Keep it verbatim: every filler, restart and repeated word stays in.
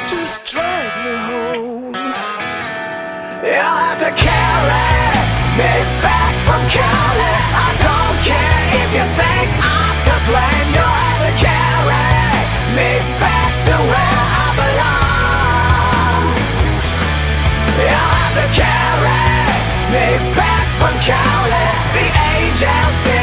just drag me home. You'll have to carry me back from Cali. I don't care if you think I'm to blame. You'll have to carry me back to where I belong. You'll have to carry me back from Cali. The angels sing.